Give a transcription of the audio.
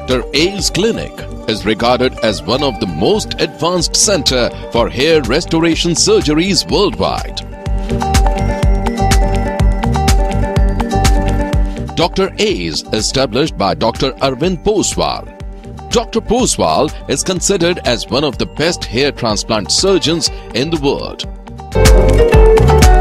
Dr. A's Clinic is regarded as one of the most advanced center for hair restoration surgeries worldwide. Dr. A's, established by Dr. Arvind Poswal. Dr. Poswal is considered as one of the best hair transplant surgeons in the world.